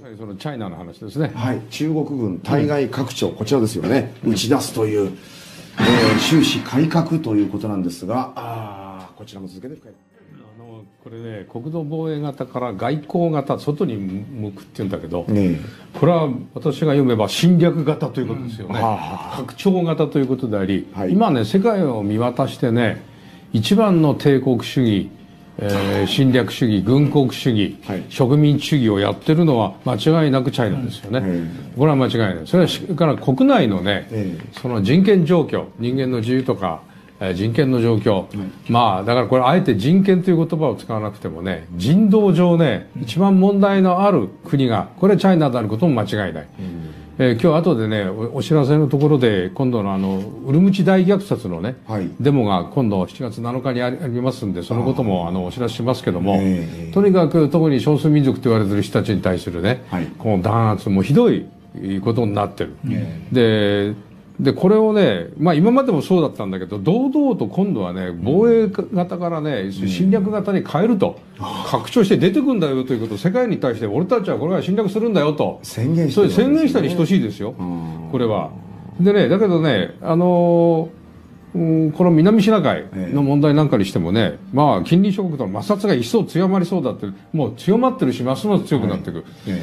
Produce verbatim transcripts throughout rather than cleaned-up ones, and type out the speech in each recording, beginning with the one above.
さにそのチャイナの話ですね。 はい、中国軍対外拡張、うん、こちらですよね、打ち出すという、えー、終始改革ということなんですが、あこちらも続けて深い。 あのこれね、国土防衛型から外交型、外に向くっていうんだけど、ね、これは私が読めば侵略型ということですよね、うん、拡張型ということであり、はい、今ね世界を見渡してね、一番の帝国主義、えー、侵略主義、軍国主義、はい、植民地主義をやってるのは間違いなくチャイナですよね、うん、これは間違いない。それから国内のね、うん、その人権状況、人間の自由とか、えー、人権の状況、うん、まあだからこれあえて人権という言葉を使わなくてもね、人道上ね、うん、一番問題のある国がこれチャイナであることも間違いない、うんえー、今日後でね お, お知らせのところで今度のあのウルムチ大虐殺のね、はい、デモが今度しちがつなのかにありますんで、そのこともあのお知らせしますけども、えー、とにかく特に少数民族と言われている人たちに対するね、はい、この弾圧もひどいことになってる、えー、ででこれをね、まあ今までもそうだったんだけど、堂々と今度はね、防衛型からね、侵略型に変えると、拡張して出てくんだよということを世界に対して、俺たちはこれから侵略するんだよと宣言してる、ね、 そう宣言したに等しいですよ、これは。でね、だけどね、あのーうん、この南シナ海の問題なんかにしてもね、まあ近隣諸国との摩擦が一層強まりそうだって、もう強まってるしますます強くなっていく、はい、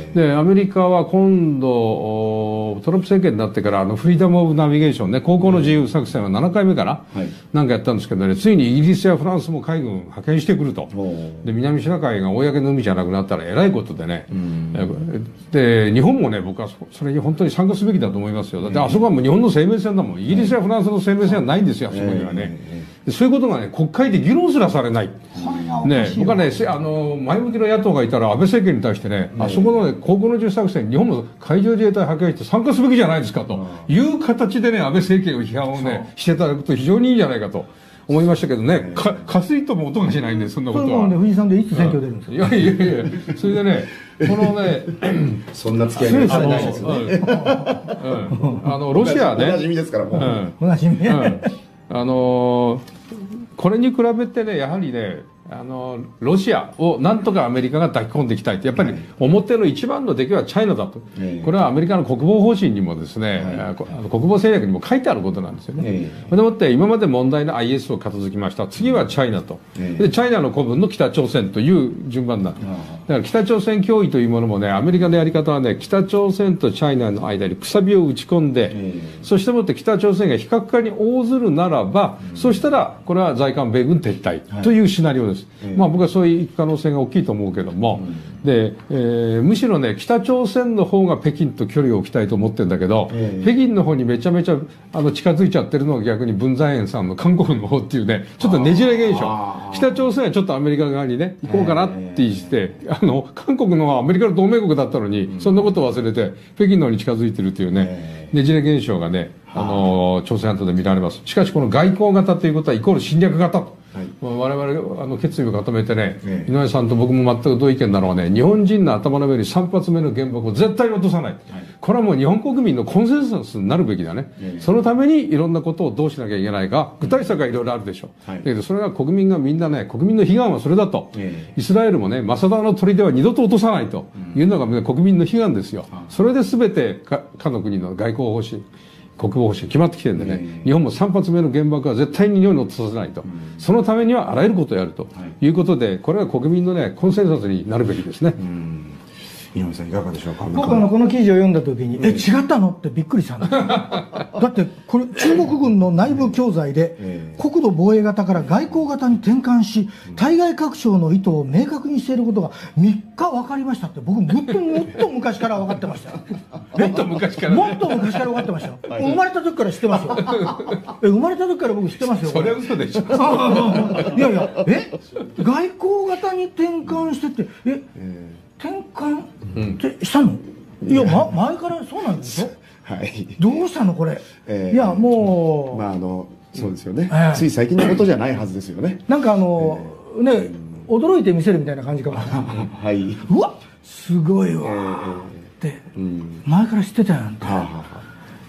でアメリカは今度トランプ政権になってからあのフリーダム・オブ・ナビゲーションね、航行の自由作戦はななかいめかな、はい、なんかやったんですけどね、ついにイギリスやフランスも海軍派遣してくると。で南シナ海が公の海じゃなくなったらえらいことでね、で日本もね、僕はそれに本当に参加すべきだと思いますよ。だってあそこはもう日本の生命線だもん。イギリスやフランスの生命線はないんですよ、あそこにはね、えー、そういうことがね国会で議論すらされない、ね、僕はねあの前向きの野党がいたら安倍政権に対してね、えー、あそこの、ね、航行の自由作戦日本も海上自衛隊派遣して参加すべきじゃないですかという形でね、安倍政権を批判をねしていただくと非常にいいんじゃないかと思いましたけどね、かかすいとも音がしないんで、そんなことは。 そういうもんね、藤井さんでいつ選挙出るんですか。 いやいやいや、それでね、このね、 そんな付き合いがないですよね。 あのロシアね、 おなじみですからもう。 おなじみ。 あのこれに比べてね、やはりね、あのロシアをなんとかアメリカが抱き込んでいきたいって、やっぱり表の一番の敵はチャイナだと、えー、これはアメリカの国防方針にもですね、はい、あの国防戦略にも書いてあることなんですよね、えー、でもって今まで問題の アイエス を片付きました、次はチャイナと、えー、でチャイナの子分の北朝鮮という順番なんだ。だから北朝鮮脅威というものもね、アメリカのやり方はね、北朝鮮とチャイナの間にくさびを打ち込んで、えー、そしてもって北朝鮮が非核化に応ずるならば、うん、そしたらこれは在韓米軍撤退というシナリオです、はい、まあ僕はそういう可能性が大きいと思うけども、うん、で、えー、むしろね北朝鮮の方が北京と距離を置きたいと思ってるんだけど、えー、北京の方にめちゃめちゃあの近づいちゃってるのが逆に文在寅さんの韓国の方っていうね、ちょっとねじれ現象、北朝鮮はちょっとアメリカ側にね行こうかなって言って、えー、あの韓国の方はアメリカの同盟国だったのに、うん、そんなことを忘れて北京の方に近づいてるっていうね、えー、ねじれ現象がね、あの朝鮮半島で見られます。しかしこの外交型ということはイコール侵略型と、はい、我々あの決意を固めてね、ええ、井上さんと僕も全く同意見なのはね、日本人の頭の上にさん発目の原爆を絶対に落とさない、はい、これはもう日本国民のコンセンサスになるべきだね、ええ、そのためにいろんなことをどうしなきゃいけないか、具体策がいろいろあるでしょう、はい、だけどそれが国民がみんなね、国民の悲願はそれだと、ええ、イスラエルもね、マサダの砦は二度と落とさないというのが、ね、国民の悲願ですよ、うん、それで全てか他の国の外交方針、国防方針決まってきてるんでね、えー、日本もさん発目の原爆は絶対に日本に落とさせないと、うん、そのためにはあらゆることをやるということで、これは国民のねコンセンサスになるべきですね。うん、 井上さんいかがでしょうか。 僕あのこの記事を読んだ時に、え違ったのってびっくりしたんですだってこれ中国軍の内部教材で国土防衛型から外交型に転換し、対外拡張の意図を明確にしていることがみっか分かりましたって、僕もっともっと昔から分かってましたよもっと昔から、ね、 もっと昔から分かってましたよ生まれた時から知ってますよえ生まれた時から僕知ってますよ。 それは嘘でしょいやいや、え外交型に転換してって、え、えー、転換ってしたの、うん、いや、ま、前からそうなんでしょはい、どうしたのこれ、えー、いやもうまああのそうですよね、えー、つい最近のことじゃないはずですよね。 なんかあの、えー、ね驚いてみせるみたいな感じかもはい、うわすごいわ、えー、って、うん、前から知ってたやんって、はあはあ、い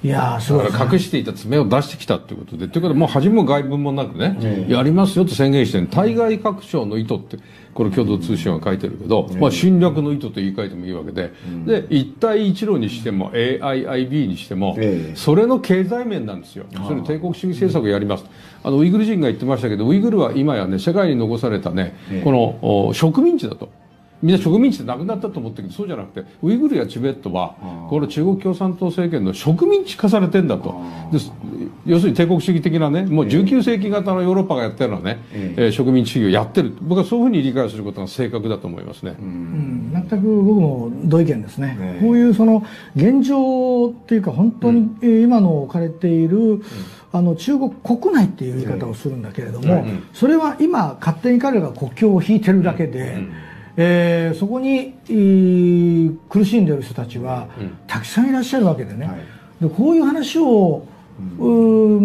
いやーすごいですね。 だから隠していた爪を出してきたということで、ということでもう恥も外聞もなくね、やりますよと宣言してる対外拡張の意図ってこれ共同通信は書いてるけど、まあ、侵略の意図と言い換えてもいいわけで、で一帯一路にしても エーアイアイビー にしても、それの経済面なんですよ。それ帝国主義政策をやります。あのウイグル人が言ってましたけど、ウイグルは今やね世界に残されたねこの植民地だと。みんな植民地でなくなったと思ってるけど、そうじゃなくてウイグルやチベットはこの中国共産党政権の植民地化されてんだと。で要するに帝国主義的なね、もうじゅうきゅう世紀型のヨーロッパがやってるのはね、えー、植民地主義をやってる。僕はそういうふうに理解することが正確だと思いますね。 うん、全く僕も同意見ですね。えー、こういうその現状っていうか本当に今の置かれている、うん、あの中国国内っていう言い方をするんだけれども、うん、それは今勝手に彼らが国境を引いてるだけで、うんうん、えー、そこに苦しんでいる人たちはたくさんいらっしゃるわけでね、はい、でこういう話を、うん、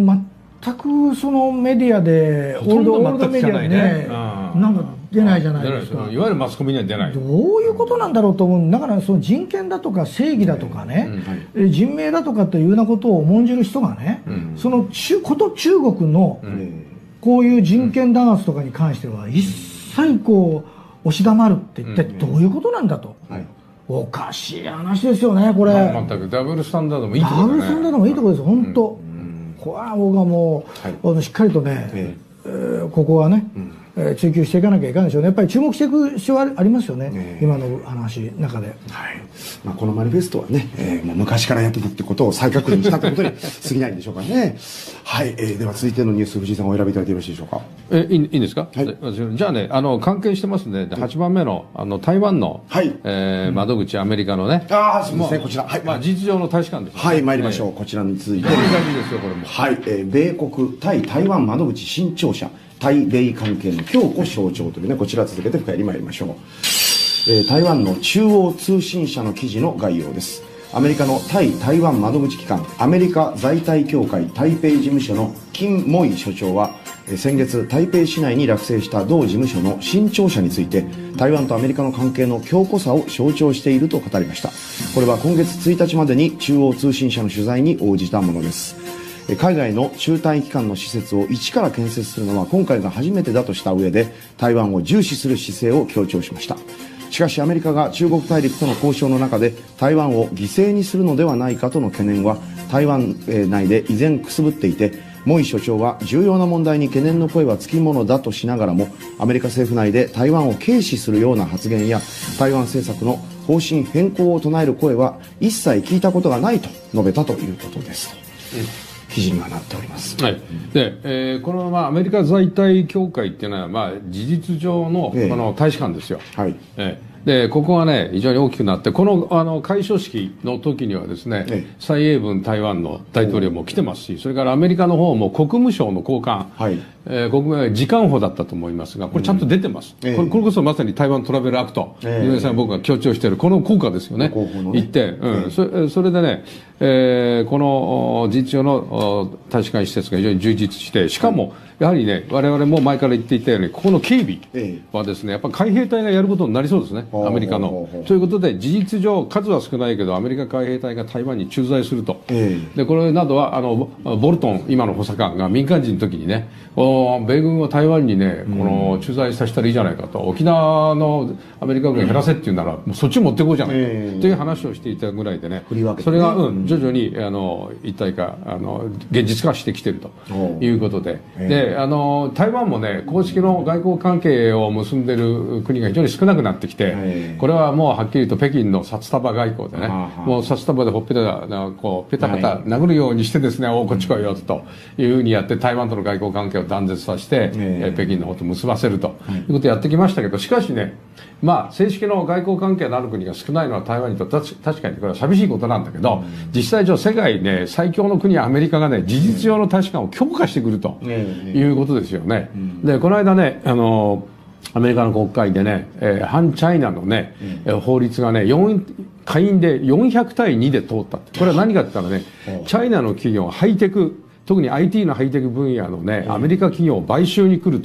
う全くそのメディアでオールドオールドメディアでね、 なんか出ないじゃないですか。 いわゆるマスコミには出ない。 どういうことなんだろうと思う。だからその人権だとか正義だとかね、うんはい、人命だとかというようなことを重んじる人がね、うん、その中こと中国のこういう人権弾圧とかに関しては一切こう押し黙るって一体どういうことなんだと、うんはい、おかしい話ですよねこれ。 まあ、全くダブルスタンダードもいいところだね。 ダブルスタンダードもいいところです本当。うん、これは僕はもう、はい、しっかりとね、ええー、ここはね、うんえー、追求していかなきゃいかないでしょうね。やっぱり注目していく必要はありますよね、ね今の話の中で、 はいまあ、このマニフェストはね、えー、もう昔からやってたってことを再確認したってことに過ぎないんでしょうかね。はい、えー、では続いてのニュース、藤井さんお選びいただいてよろしいでしょうか。 えいいいいんですか、はい、じゃあねあの関係してますね。ではちばんめの、あの台湾の、はいえー、窓口アメリカのね、 ああそうですねこちら、 はいまあ、事実上の大使館です、ね、 はい参りましょう、えー、こちらについて大事ですよこれも。 はい、えー、米国対台湾窓口新潮社対米関係の強固象徴というね、こちら続けて深入り参りましょう。えー、台湾の中央通信社の記事の概要です。アメリカの対台湾窓口機関アメリカ在台協会台北事務所の金モイ所長は、えー、先月台北市内に落成した同事務所の新庁舎について台湾とアメリカの関係の強固さを象徴していると語りました。これは今月ついたちまでに中央通信社の取材に応じたものです。海外の中短期間の施設を一から建設するのは今回が初めてだとした上で台湾を重視する姿勢を強調しました。しかしアメリカが中国大陸との交渉の中で台湾を犠牲にするのではないかとの懸念は台湾内で依然くすぶっていて、モイ所長は重要な問題に懸念の声はつきものだとしながらもアメリカ政府内で台湾を軽視するような発言や台湾政策の方針変更を唱える声は一切聞いたことがないと述べたということです。うん記事にはなっております。 はい。で、えー、このまあアメリカ在台協会っていうのはまあ事実上のこの大使館ですよ。えー、はい。えーでここがね非常に大きくなって、このあの開所式の時にはですね、ええ、蔡英文台湾の大統領も来てますし、それからアメリカの方も国務省の高官、はいえー、国務次官補だったと思いますが、これちゃんと出てます、うんええ、これこれこそまさに台湾トラベルアクト、ええ、井上さん僕が強調しているこの効果ですよね。ね行って、うんええ、そ, それでね、えー、この事実上の大使館施設が非常に充実して、しかも、はいやはりね、我々も前から言っていたように、ここの警備はですね、やっぱり海兵隊がやることになりそうですね、アメリカの。ということで、事実上、数は少ないけど、アメリカ海兵隊が台湾に駐在すると。で、これなどは、あの、ボルトン、今の補佐官が民間人の時にね、米軍を台湾にね、この駐在させたらいいじゃないかと、沖縄のアメリカ軍減らせっていうなら、もうそっち持っていこうじゃないかという話をしていたぐらいでね、それが、うん、徐々にあの一体化、あの現実化してきているということで。であの台湾もね公式の外交関係を結んでいる国が非常に少なくなってきて、これはもうはっきりと北京の札束外交でね、もう札束でほっぺたこうペタペタ殴るようにしてですね、おこっち来いよというふうにやって台湾との外交関係を断絶させて、え北京の方と結ばせるということをやってきましたけど、しかしね、まあ正式の外交関係のある国が少ないのは台湾にとって確かにこれは寂しいことなんだけど、実際上世界ね最強の国アメリカがね事実上の大使館を強化してくるということですよね。でこの間ねあのアメリカの国会でね、えー、反チャイナのね、うん、法律がねよん下院でよんひゃくたいにで通った。これは何かって言ったらね、チャイナの企業ハイテク特に アイティー のハイテク分野のねアメリカ企業を買収に来ると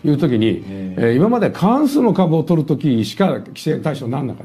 いう時に、えー、今まで過半数の株を取る時しか規制対象にならなかった、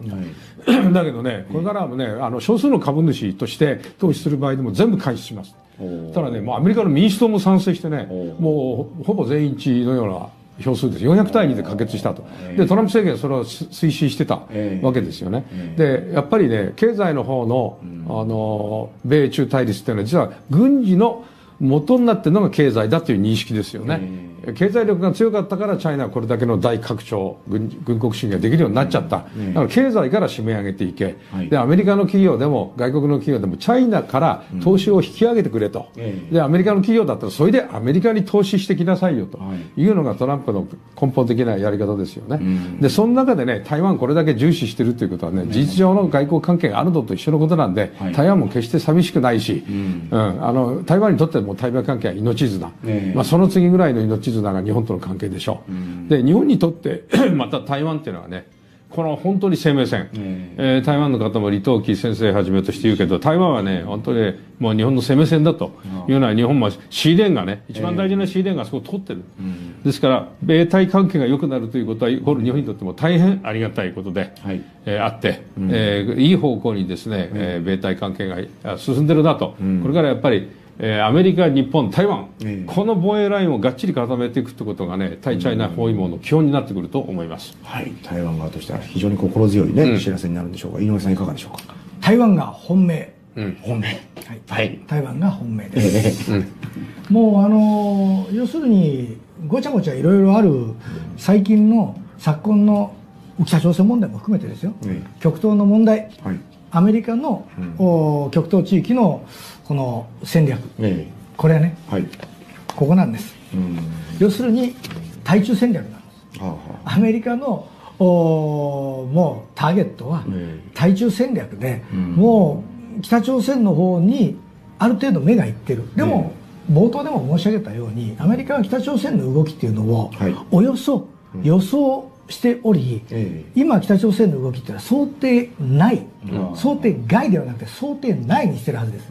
はい、だけどねこれからもねあの少数の株主として投資する場合でも全部開始します。ただねもうアメリカの民主党も賛成してねもうほぼ全員一致のような票数です。よんひゃくたいにで可決したと。でトランプ政権はそれを推進してたわけですよね。でやっぱりね経済の方のあの米中対立っていうのは実は軍事の元になっているのが経済だという認識ですよね。経済力が強かったからチャイナはこれだけの大拡張 軍, 軍国主義ができるようになっちゃった。だから経済から締め上げていけ、でアメリカの企業でも外国の企業でもチャイナから投資を引き上げてくれと、でアメリカの企業だったらそれでアメリカに投資してきなさいよというのがトランプの根本的なやり方ですよね。でその中でね台湾これだけ重視してるということはね事実上の外交関係があるのと一緒のことなんで、台湾も決して寂しくないし、うんうん、あの台湾にとっても対米関係は命綱、まあ、その次ぐらいの命綱が日本との関係でしょう、うん、で日本にとってまた台湾っていうのはねこの本当に生命線、えー、台湾の方も李登輝先生はじめとして言うけど台湾はね本当にもう日本の生命線だというのは日本もシーレーンがね一番大事なシーレーンがそこを取ってる、えー、ですから米台関係が良くなるということはこれ日本にとっても大変ありがたいことで、はいえー、あって、うんえー、いい方向にですね、うんえー、米台関係が進んでるなと、うん、これからやっぱりえー、アメリカ、日本、台湾、えー、この防衛ラインをがっちり固めていくということがね対チャイナ包囲網の基本になってくると思います、 はい、台湾側としては非常に心強い、ねうん、知らせになるんでしょうか。井上さんいかがでしょうか。 台湾が本命、 うん、本命、 はいはい、台湾が本命です、えーうん、もうあの要するにごちゃごちゃいろいろある最近の昨今の北朝鮮問題も含めてですよ、えー、極東の問題、はい、アメリカの、うん、極東地域のこの戦略、ええ、これはね、はい、ここなんです、うん、要するに対中戦略なんです、はあはあ、アメリカのもうターゲットは対中戦略で、うん、もう北朝鮮の方にある程度目がいってる。でも、うん、冒頭でも申し上げたようにアメリカは北朝鮮の動きっていうのを、はい、およそ予想しており、うん、今北朝鮮の動きっていうのは想定内、うん、想定外ではなくて想定内にしてるはずです、うん、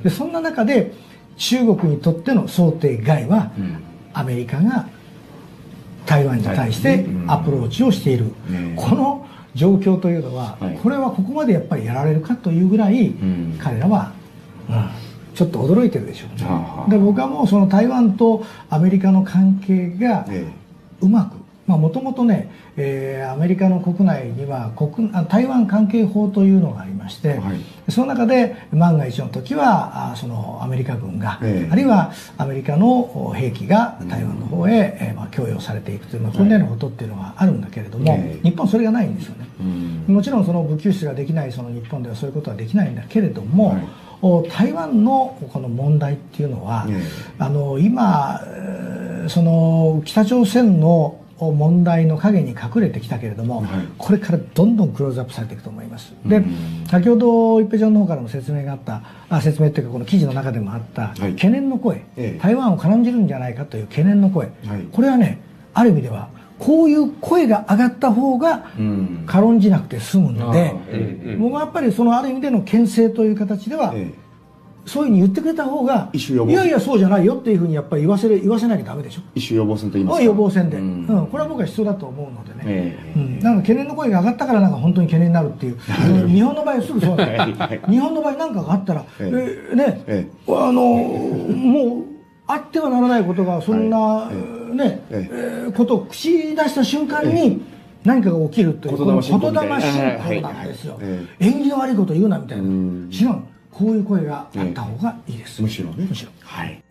でそんな中で中国にとっての想定外は、うん、アメリカが台湾に対してアプローチをしている、うん、この状況というのは、はい、これはここまでやっぱりやられるかというぐらい、うん、彼らは、うん、ちょっと驚いてるでしょうね、うん、で僕はもうその台湾とアメリカの関係がうまくもともとね、えー、アメリカの国内には国台湾関係法というのがありまして、はい、その中で万が一の時はあそのアメリカ軍が、えー、あるいはアメリカの兵器が台湾の方へ、うんえーまあ、供与されていくという、まあ、訓練のことっていうのがあるんだけれども、はい、日本はそれがないんですよね、うん、もちろんその武器輸出ができないその日本ではそういうことはできないんだけれども、はい、台湾のこの問題っていうのは、えー、あの今その北朝鮮の問題の陰に隠れてきたけれども、はい、これからどんどんクローズアップされていくと思います。で、先ほど一平ちゃんの方からも説明があったあ説明というかこの記事の中でもあった、はい、懸念の声、ええ、台湾を絡んじるんじゃないかという懸念の声、はい、これはねある意味ではこういう声が上がった方が軽んじなくて済むので、うん、僕はやっぱりそのある意味での牽制という形では、ええそういうふうに言ってくれた方がいやいやそうじゃないよっていうふうにやっぱり言わせる言わせなきゃダメでしょ。 一種予防線と言いますか。 予防線で、うんうん、これは僕は必要だと思うのでね、えーうん、なんか懸念の声が上がったからなんか本当に懸念になるっていう日本の場合はすぐそうなんです、日本の場合なんかがあったら、えー、えね、えー、あのもうあってはならないことがそんな、はい、ね、えー、ことを口に出した瞬間に、えー何かが起きるという言霊信仰なんですよ。縁起の悪いこと言うなみたいな。違う。こういう声があった方がいいです。 むしろね。 むしろ。 はい。